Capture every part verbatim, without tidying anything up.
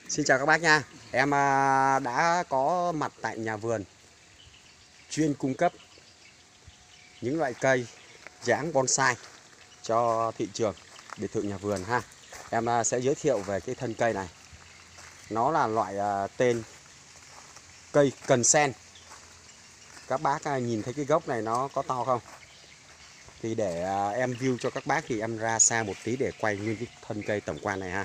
Xin chào các bác nha. Em à, đã có mặt tại nhà vườn chuyên cung cấp những loại cây dáng bonsai cho thị trường biệt thự nhà vườn ha. Em à, sẽ giới thiệu về cái thân cây này. Nó là loại à, tên cây cần sen. Các bác à, nhìn thấy cái gốc này nó có to không? Thì để à, em view cho các bác thì em ra xa một tí để quay nguyên cái thân cây tổng quan này ha.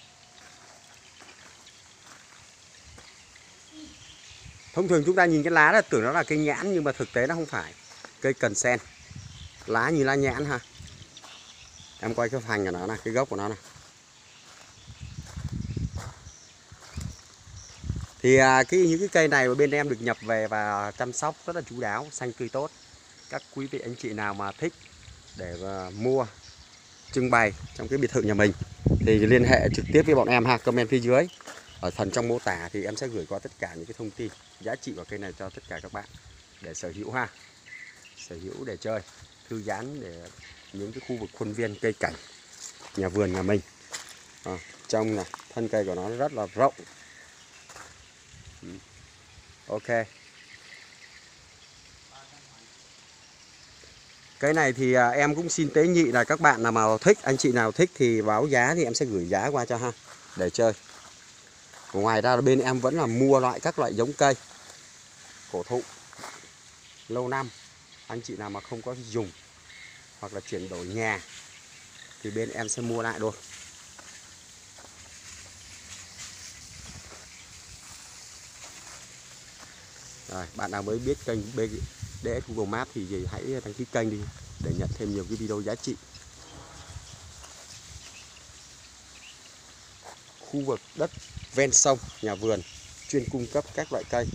Thông thường chúng ta nhìn cái lá là tưởng nó là cây nhãn, nhưng mà thực tế nó không phải. Cây cần sen, lá như lá nhãn ha. Em quay cái phành của nó này, cái gốc của nó này. Thì à, cái những cái cây này bên em được nhập về và chăm sóc rất là chu đáo, xanh tươi tốt. Các quý vị anh chị nào mà thích để mà mua trưng bày trong cái biệt thự nhà mình thì liên hệ trực tiếp với bọn em ha, comment phía dưới. Ở phần trong mô tả thì em sẽ gửi qua tất cả những cái thông tin giá trị của cây này cho tất cả các bạn để sở hữu ha. Sở hữu để chơi, thư giãn để những cái khu vực khuôn viên cây cảnh nhà vườn nhà mình. À, trong này thân cây của nó rất là rộng. Ok. Cái này thì à, em cũng xin tế nhị là các bạn nào mà thích, anh chị nào thích thì báo giá thì em sẽ gửi giá qua cho ha, để chơi. Ngoài ra bên em vẫn là mua loại các loại giống cây cổ thụ lâu năm, anh chị nào mà không có dùng hoặc là chuyển đổi nhà thì bên em sẽ mua lại luôn. Rồi, bạn nào mới biết kênh bê đê ét Google Maps thì hãy đăng ký kênh đi để nhận thêm nhiều cái video giá trị. Khu vực đất ven sông, nhà vườn chuyên cung cấp các loại cây.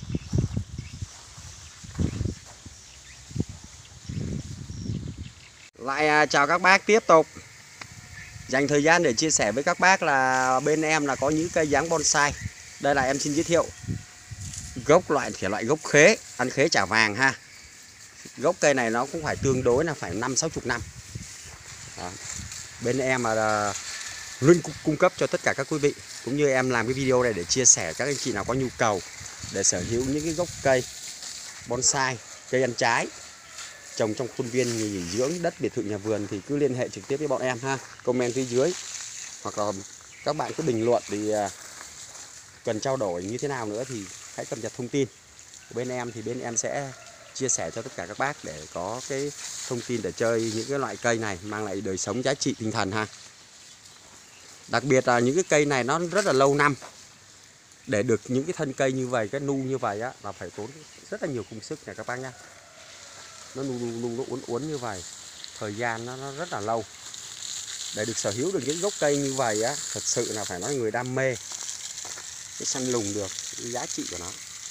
Lại à, chào các bác, tiếp tục dành thời gian để chia sẻ với các bác là bên em là có những cây dáng bonsai. Đây là em xin giới thiệu gốc loại thể loại gốc khế, ăn khế chả vàng ha. Gốc cây này nó cũng phải tương đối là phải năm sáu chục năm. Đó. Bên em là luôn cung cấp cho tất cả các quý vị, cũng như em làm cái video này để chia sẻ các anh chị nào có nhu cầu để sở hữu những cái gốc cây bonsai, cây ăn trái trồng trong khuôn viên nghỉ dưỡng đất biệt thự nhà vườn thì cứ liên hệ trực tiếp với bọn em ha, comment phía dưới, hoặc là các bạn cứ bình luận thì cần trao đổi như thế nào nữa thì hãy cập nhật thông tin của bên em, thì bên em sẽ chia sẻ cho tất cả các bác để có cái thông tin để chơi những cái loại cây này mang lại đời sống giá trị tinh thần ha. Đặc biệt là những cái cây này nó rất là lâu năm. Để được những cái thân cây như vậy, cái nu như vậy á, là phải tốn rất là nhiều công sức này các bác nhá. Nó nu nu nu nó uốn uốn như vậy, thời gian nó, nó rất là lâu. Để được sở hữu được những gốc cây như vậy á, thật sự là phải nói người đam mê cái săn lùng được cái giá trị của nó.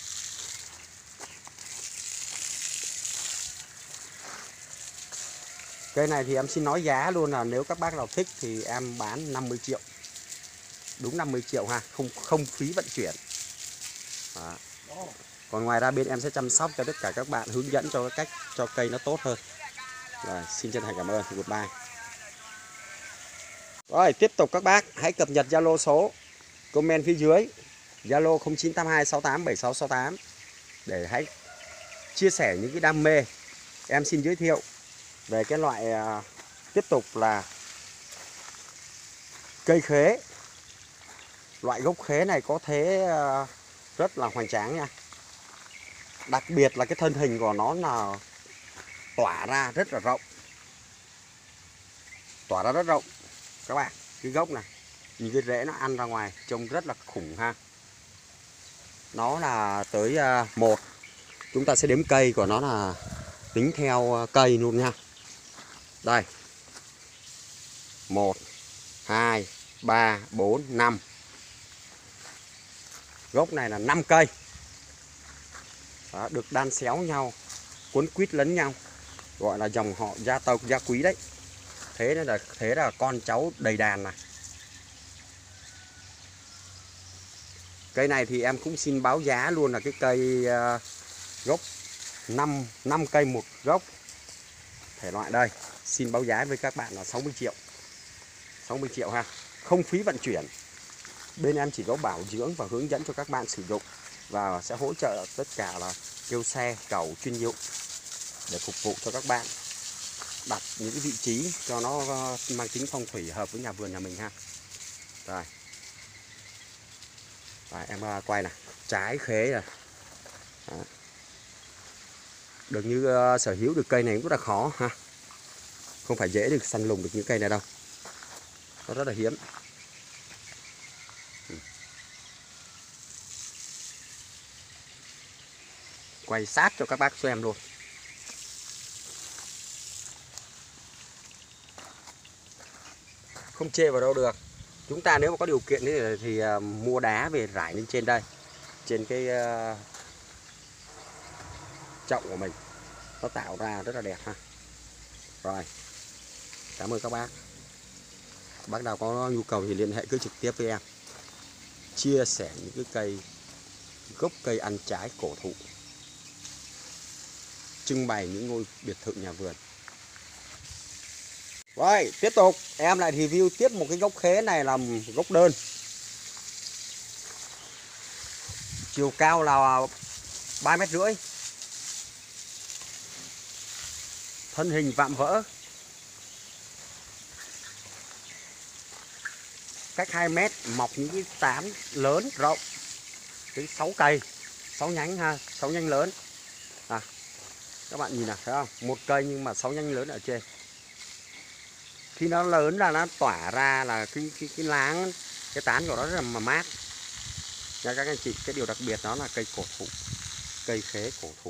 Cây này thì em xin nói giá luôn là nếu các bác nào thích thì em bán năm mươi triệu. Đúng năm mươi triệu ha, không không phí vận chuyển. Đó. Còn ngoài ra bên em sẽ chăm sóc cho tất cả các bạn, hướng dẫn cho cách cho cây nó tốt hơn. Rồi, xin chân thành cảm ơn, goodbye. Rồi, tiếp tục các bác hãy cập nhật Zalo số, comment phía dưới Zalo không chín tám hai sáu tám bảy sáu sáu tám để hãy chia sẻ những cái đam mê. Em xin giới thiệu về cái loại uh, tiếp tục là cây khế. Loại gốc khế này có thế uh, rất là hoành tráng nha. Đặc biệt là cái thân hình của nó là tỏa ra rất là rộng. Tỏa ra rất rộng các bạn. Cái gốc này, nhìn cái rễ nó ăn ra ngoài trông rất là khủng ha. Nó là tới uh, một. Chúng ta sẽ đếm cây của nó là tính theo cây luôn nha. Đây. một, hai, ba, bốn, năm. Gốc này là năm cây. Đó, được đan xéo nhau, cuốn quýt lẫn nhau, gọi là dòng họ gia tộc gia quý đấy. Thế nên là thế là con cháu đầy đàn này. Cây này thì em cũng xin báo giá luôn là cái cây uh, gốc năm, năm cây một gốc. Thể loại đây, xin báo giá với các bạn là sáu mươi triệu. sáu mươi triệu ha, không phí vận chuyển. Bên em chỉ có bảo dưỡng và hướng dẫn cho các bạn sử dụng, và sẽ hỗ trợ tất cả là kêu xe, cẩu chuyên dụng để phục vụ cho các bạn đặt những cái vị trí cho nó mang tính phong thủy hợp với nhà vườn nhà mình ha. Rồi, rồi em quay này, trái khế rồi. Đó. Được như uh, sở hữu được cây này cũng rất là khó ha, không phải dễ được săn lùng được những cây này đâu, nó rất là hiếm. Ừ. Quay sát cho các bác xem luôn. Không chê vào đâu được. Chúng ta nếu mà có điều kiện thì, thì uh, mua đá về rải lên trên đây, trên cái uh, chậu của mình, nó tạo ra rất là đẹp ha. Rồi, cảm ơn các bác. Bác nào có nhu cầu thì liên hệ cứ trực tiếp với em, chia sẻ những cái cây gốc cây ăn trái cổ thụ, trưng bày những ngôi biệt thự nhà vườn. Rồi, tiếp tục em lại review tiếp một cái gốc khế này, là gốc đơn, chiều cao là ba mét rưỡi, thân hình vạm vỡ, cách hai mét mọc những cái tán lớn rộng tới sáu cây, sáu nhánh ha, sáu nhánh lớn. À, các bạn nhìn nào, thấy không? Một cây nhưng mà sáu nhánh lớn ở trên. Khi nó lớn là nó tỏa ra là cái cái cái láng, cái tán của nó rất là mà mát. Nha các anh chị, cái điều đặc biệt đó là cây cổ thụ, cây khế cổ thụ.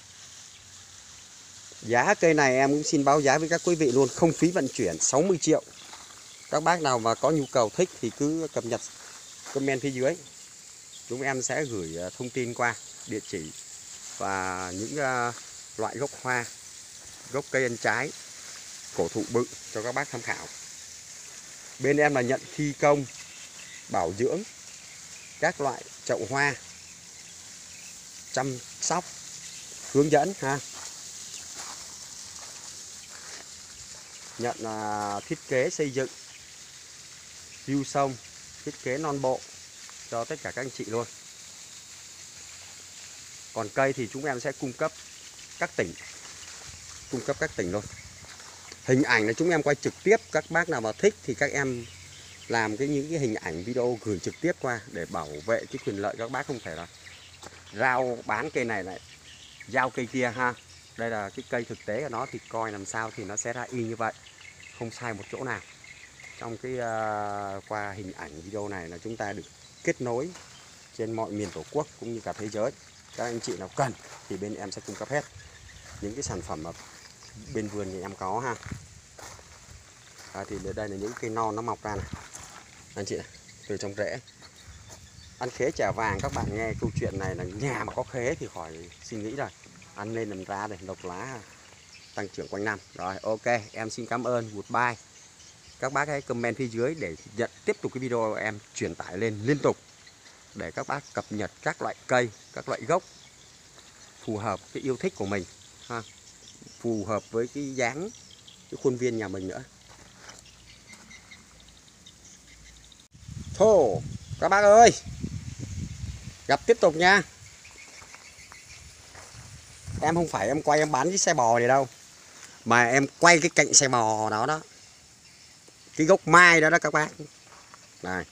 Giá cây này em cũng xin báo giá với các quý vị luôn, không phí vận chuyển, sáu mươi triệu. Các bác nào mà có nhu cầu thích thì cứ cập nhật comment phía dưới, chúng em sẽ gửi thông tin qua địa chỉ và những loại gốc hoa, gốc cây ăn trái cổ thụ bự cho các bác tham khảo. Bên em là nhận thi công, bảo dưỡng các loại chậu hoa, chăm sóc, hướng dẫn ha. Nhận uh, thiết kế xây dựng, view sông, thiết kế non bộ cho tất cả các anh chị luôn. Còn cây thì chúng em sẽ cung cấp các tỉnh, cung cấp các tỉnh luôn. Hình ảnh là chúng em quay trực tiếp, các bác nào mà thích thì các em làm cái những cái hình ảnh video gửi trực tiếp qua để bảo vệ cái quyền lợi các bác, không thể là rao bán cây này lại giao cây kia ha. Đây là cái cây thực tế của nó thì coi làm sao thì nó sẽ ra y như vậy, không sai một chỗ nào. Trong cái uh, qua hình ảnh video này là chúng ta được kết nối trên mọi miền Tổ quốc cũng như cả thế giới. Các anh chị nào cần thì bên em sẽ cung cấp hết những cái sản phẩm mà bên vườn thì em có ha. À, thì đây là những cây non nó mọc ra này, anh chị này, từ trong rễ. Ăn khế chả vàng, các bạn nghe câu chuyện này là nhà mà có khế thì khỏi suy nghĩ rồi, ăn lên làm ra để độc lá tăng trưởng quanh năm. Rồi, ok, em xin cảm ơn, goodbye. Các bác hãy comment phía dưới để nhận tiếp tục cái video em truyền tải lên liên tục để các bác cập nhật các loại cây, các loại gốc phù hợp cái yêu thích của mình ha, phù hợp với cái dáng, cái khuôn viên nhà mình nữa. Thô các bác ơi, gặp tiếp tục nha. Em không phải em quay em bán cái xe bò này đâu, mà em quay cái cạnh xe bò đó đó, cái gốc mai đó đó các bác. Này,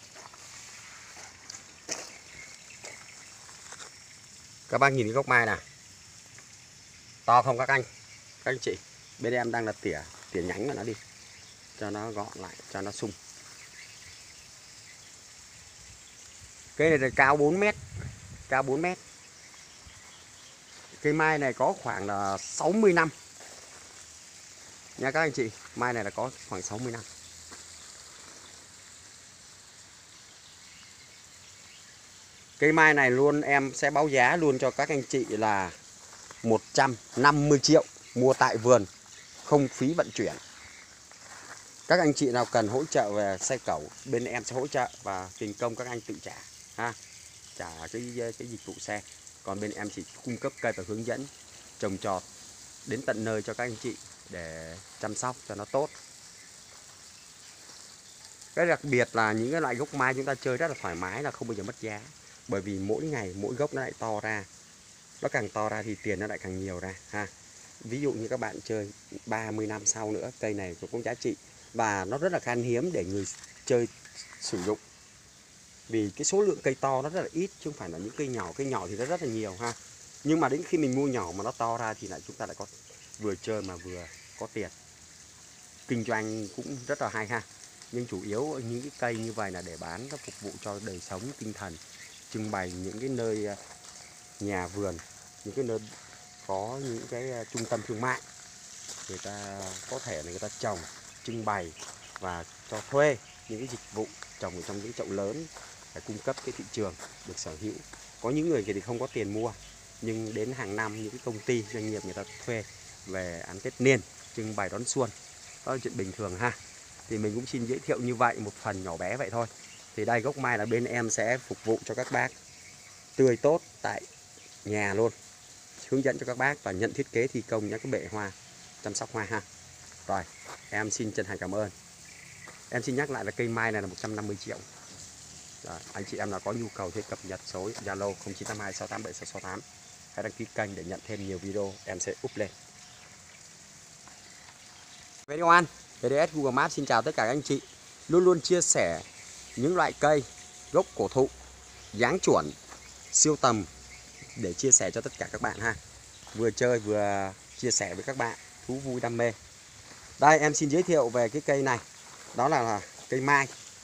các bác nhìn cái gốc mai nè, to không các anh, các anh chị. Bên em đang là tỉa tỉa nhánh của nó đi cho nó gọn lại, cho nó sung. Cây này là cao bốn mét, cao bốn mét. Cây mai này có khoảng là sáu mươi năm nha các anh chị, mai này là có khoảng sáu mươi năm. Cây mai này luôn em sẽ báo giá luôn cho các anh chị là một trăm năm mươi triệu, mua tại vườn, không phí vận chuyển. Các anh chị nào cần hỗ trợ về xe cẩu, bên em sẽ hỗ trợ và tiền công các anh tự trả ha, trả cái cái dịch vụ xe. Còn bên em chỉ cung cấp cây và hướng dẫn trồng trọt đến tận nơi cho các anh chị để chăm sóc cho nó tốt. Cái đặc biệt là những cái loại gốc mai chúng ta chơi rất là thoải mái, là không bao giờ mất giá. Bởi vì mỗi ngày mỗi gốc nó lại to ra. Nó càng to ra thì tiền nó lại càng nhiều ra ha. Ví dụ như các bạn chơi ba mươi năm sau nữa, cây này cũng có giá trị. Và nó rất là khan hiếm để người chơi sử dụng. Vì cái số lượng cây to nó rất là ít, chứ không phải là những cây nhỏ. Cây nhỏ thì nó rất là nhiều ha. Nhưng mà đến khi mình mua nhỏ mà nó to ra thì lại chúng ta lại có vừa chơi mà vừa có tiền. Kinh doanh cũng rất là hay ha. Nhưng chủ yếu những cái cây như vậy là để bán, nó phục vụ cho đời sống tinh thần. Trưng bày những cái nơi nhà vườn, những cái nơi có những cái trung tâm thương mại, người ta có thể là người ta trồng, trưng bày và cho thuê những cái dịch vụ trồng ở trong những chậu lớn để cung cấp cái thị trường được sở hữu. Có những người thì không có tiền mua, nhưng đến hàng năm những cái công ty doanh nghiệp người ta thuê về ăn Tết niên, trưng bày đón xuân, đó là chuyện bình thường ha. Thì mình cũng xin giới thiệu như vậy, một phần nhỏ bé vậy thôi. Thì đây, gốc mai là bên em sẽ phục vụ cho các bác tươi tốt tại nhà luôn, hướng dẫn cho các bác và nhận thiết kế thi công những cái bệ hoa, chăm sóc hoa ha. Rồi, em xin chân thành cảm ơn. Em xin nhắc lại là cây mai này là một trăm năm mươi triệu. Rồi, anh chị em nào có nhu cầu thì cập nhật số Zalo không chín tám hai sáu tám bảy sáu sáu tám. Hãy đăng ký kênh để nhận thêm nhiều video em sẽ up lên. Video An, vê đê ét Google Maps xin chào tất cả các anh chị. Luôn luôn chia sẻ những loại cây gốc cổ thụ, dáng chuẩn, siêu tầm để chia sẻ cho tất cả các bạn ha. Vừa chơi vừa chia sẻ với các bạn, thú vui đam mê. Đây, em xin giới thiệu về cái cây này. Đó là, là cây mai,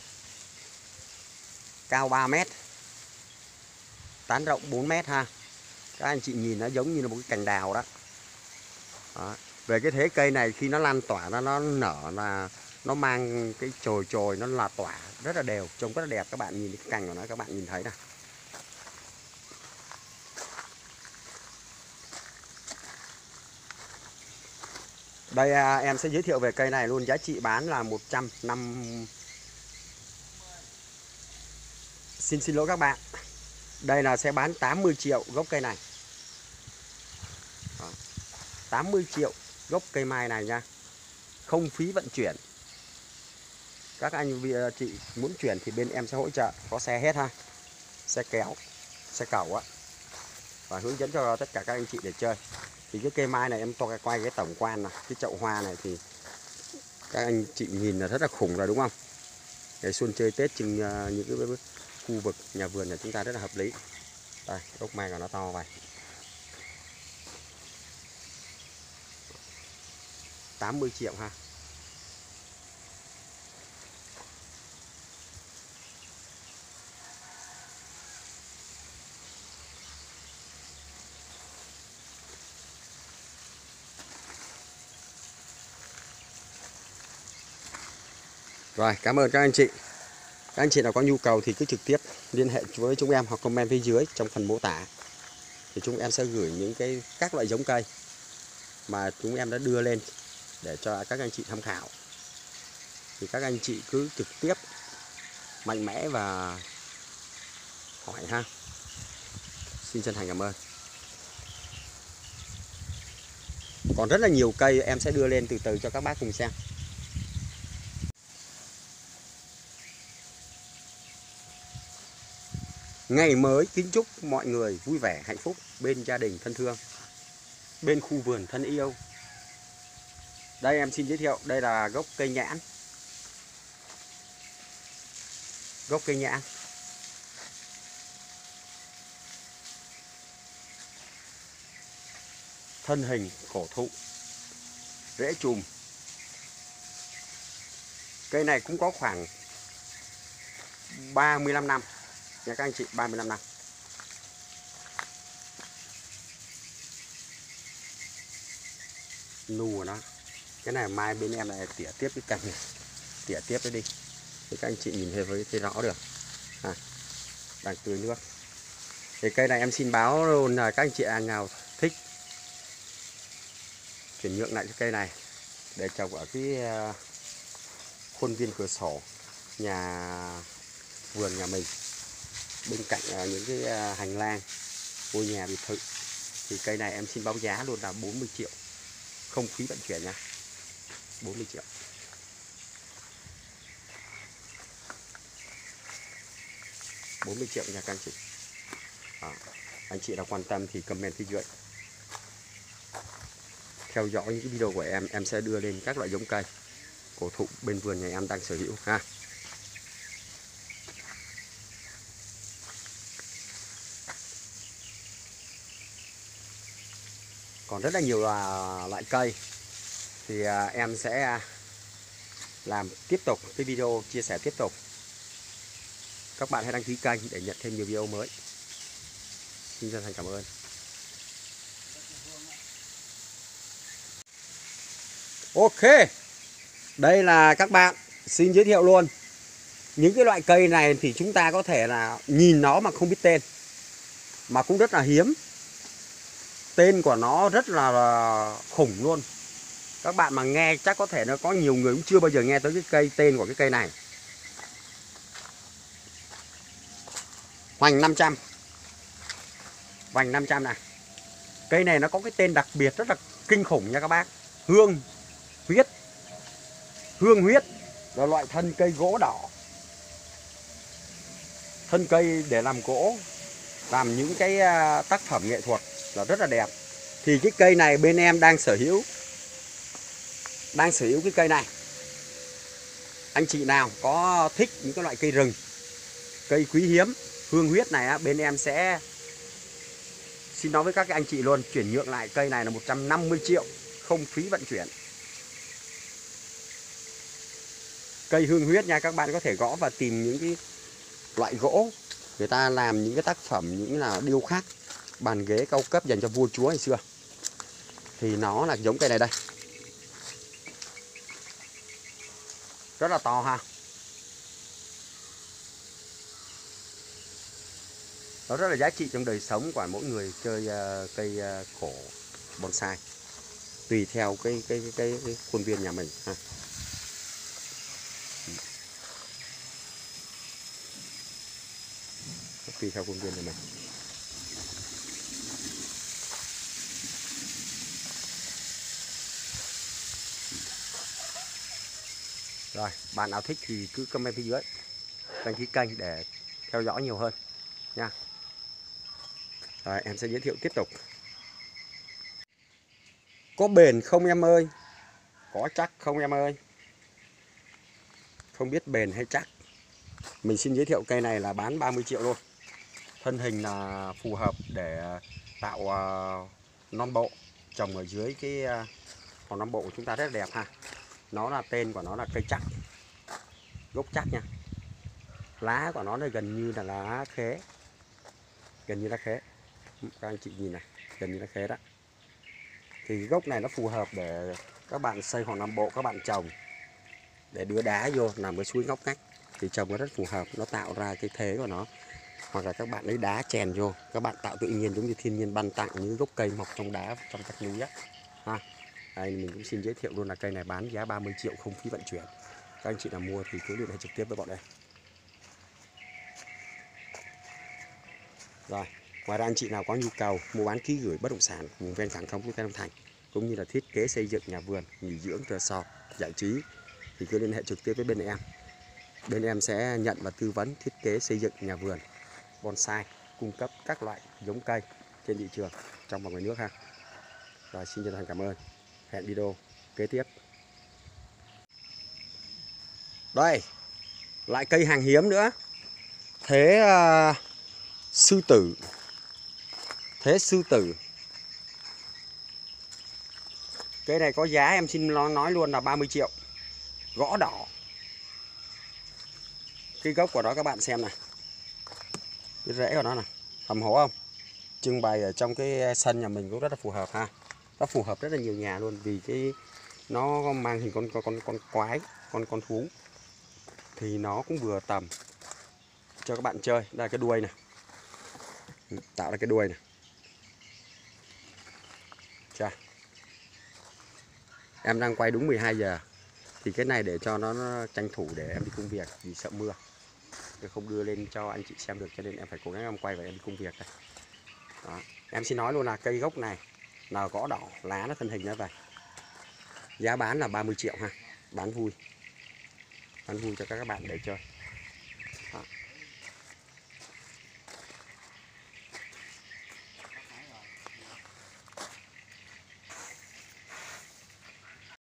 cao ba mét, tán rộng bốn mét ha. Các anh chị nhìn nó giống như là một cái cành đào đó. Đó. Về cái thế cây này khi nó lan tỏa ra, nó nở là nó mang cái chồi chồi, nó là tỏa rất là đều, trông rất là đẹp. Các bạn nhìn cái cành của nó, các bạn nhìn thấy nè. Đây à, em sẽ giới thiệu về cây này luôn. Giá trị bán là một trăm năm. Xin xin lỗi các bạn. Đây là sẽ bán tám mươi triệu gốc cây này. Đó. tám mươi triệu gốc cây mai này nha. Không phí vận chuyển. Các anh chị muốn chuyển thì bên em sẽ hỗ trợ, có xe hết ha. Xe kéo, xe cẩu á. Và hướng dẫn cho tất cả các anh chị để chơi. Thì cái cây mai này em cho quay cái tổng quan này, cái chậu hoa này thì các anh chị nhìn là rất là khủng rồi đúng không? Ngày xuân chơi Tết chừng những cái khu vực nhà vườn này chúng ta rất là hợp lý. Đây, gốc mai của nó to vậy. tám mươi triệu ha. Rồi, cảm ơn các anh chị. Các anh chị nào có nhu cầu thì cứ trực tiếp liên hệ với chúng em hoặc comment phía dưới trong phần mô tả. Thì chúng em sẽ gửi những cái các loại giống cây mà chúng em đã đưa lên để cho các anh chị tham khảo. Thì các anh chị cứ trực tiếp mạnh mẽ và hỏi ha. Xin chân thành cảm ơn. Còn rất là nhiều cây em sẽ đưa lên từ từ cho các bác cùng xem. Ngày mới kính chúc mọi người vui vẻ, hạnh phúc bên gia đình thân thương, bên khu vườn thân yêu. Đây em xin giới thiệu, đây là gốc cây nhãn. Gốc cây nhãn. Thân hình cổ thụ, rễ chùm. Cây này cũng có khoảng ba mươi lăm năm nha các anh chị, ba mươi lăm năm. Nu của nó. Cái này mai bên em lại tỉa tiếp cái cành này, tỉa tiếp nó đi thì các anh chị nhìn thấy với thấy rõ được à, đang tưới nước. Thì cây này em xin báo luôn là các anh chị nào thích chuyển nhượng lại cái cây này để trồng ở cái khuôn viên cửa sổ nhà vườn nhà mình, bên cạnh những cái hành lang ngôi nhà biệt thự. Thì cây này em xin báo giá luôn là bốn mươi triệu, không phí vận chuyển nha, bốn mươi triệu. bốn mươi triệu nha các anh chị. À, anh chị nào quan tâm thì comment phía dưới. Theo dõi những cái video của em, em sẽ đưa lên các loại giống cây cổ thụ bên vườn nhà em đang sở hữu ha. Còn rất là nhiều loại cây thì em sẽ làm tiếp tục cái video chia sẻ tiếp tục. Các bạn hãy đăng ký kênh để nhận thêm nhiều video mới. Xin chân thành cảm ơn. Ok, đây là các bạn, xin giới thiệu luôn. Những cái loại cây này thì chúng ta có thể là nhìn nó mà không biết tên, mà cũng rất là hiếm. Tên của nó rất là khủng luôn. Các bạn mà nghe chắc có thể nó có nhiều người cũng chưa bao giờ nghe tới cái cây tên của cái cây này. Hoành năm trăm. Hoành năm trăm này. Cây này nó có cái tên đặc biệt rất là kinh khủng nha các bác. Hương huyết. Hương huyết là loại thân cây gỗ đỏ. Thân cây để làm gỗ, làm những cái tác phẩm nghệ thuật là rất là đẹp. Thì cái cây này bên em đang sở hữu. Đang sở hữu cái cây này. Anh chị nào có thích những cái loại cây rừng, cây quý hiếm, hương huyết này á, bên em sẽ xin nói với các anh chị luôn, chuyển nhượng lại cây này là một trăm năm mươi triệu, không phí vận chuyển. Cây hương huyết nha, các bạn có thể gõ và tìm những cái loại gỗ người ta làm những cái tác phẩm, những là điêu khắc, bàn ghế cao cấp dành cho vua chúa ngày xưa. Thì nó là giống cây này đây. Rất là to ha. Nó rất là giá trị trong đời sống của mỗi người chơi uh, cây uh, cổ bonsai. Tùy theo cái cái cái, cái, cái khuôn viên nhà mình ha. Tùy theo khuôn viên nhà mình. Rồi, bạn nào thích thì cứ comment phía dưới, đăng ký kênh để theo dõi nhiều hơn nha. Rồi, em sẽ giới thiệu tiếp tục. Có bền không em ơi? Có chắc không em ơi? Không biết bền hay chắc. Mình xin giới thiệu cây này là bán ba mươi triệu luôn. Thân hình là phù hợp để tạo uh, non bộ, trồng ở dưới cái uh, hòn non bộ của chúng ta rất là đẹp ha. Nó là tên của nó là cây chắc, gốc chắc nha. Lá của nó là gần như là lá khế, gần như lá khế. Các anh chị nhìn này, gần như lá khế đó. Thì gốc này nó phù hợp để các bạn xây hòn non bộ, các bạn trồng để đưa đá vô làm cái suối ngóc ngách thì trồng nó rất phù hợp, nó tạo ra cái thế của nó. Hoặc là các bạn lấy đá chèn vô, các bạn tạo tự nhiên giống như thiên nhiên ban tặng những gốc cây mọc trong đá, trong các núi á ha. Đây, mình cũng xin giới thiệu luôn là cây này bán giá ba mươi triệu không phí vận chuyển. Các anh chị nào mua thì cứ liên hệ trực tiếp với bọn em. Rồi, ngoài ra anh chị nào có nhu cầu mua bán ký gửi bất động sản vùng ven cảng thông của Long Thành, cũng như là thiết kế xây dựng nhà vườn, nghỉ dưỡng, resort, giải trí thì cứ liên hệ trực tiếp với bên em. Bên em sẽ nhận và tư vấn thiết kế xây dựng nhà vườn, bonsai, cung cấp các loại giống cây trên thị trường trong và ngoài nước ha. Rồi, xin chân thành cảm ơn. Hẹn video kế tiếp. Đây, lại cây hàng hiếm nữa. Thế uh, sư tử. Thế sư tử. Cây này có giá em xin nói luôn là ba mươi triệu. Gõ đỏ. Cái gốc của nó các bạn xem này. Cái rễ của nó này, hầm hố không? Trưng bày ở trong cái sân nhà mình cũng rất là phù hợp ha. Nó phù hợp rất là nhiều nhà luôn, vì cái nó mang hình con con con con quái, con con thú. Thì nó cũng vừa tầm cho các bạn chơi. Đây là cái đuôi này. Tạo ra cái đuôi này. Chà. Em đang quay đúng mười hai giờ. Thì cái này để cho nó, nó tranh thủ để em đi công việc, vì sợ mưa. Tôi không đưa lên cho anh chị xem được, cho nên em phải cố gắng em quay và em đi công việc đây. Đó. Em xin nói luôn là cây gốc này là gõ đỏ, lá nó thân hình như vậy. Giá bán là ba mươi triệu ha. Bán vui. Bán vui cho các bạn để chơi.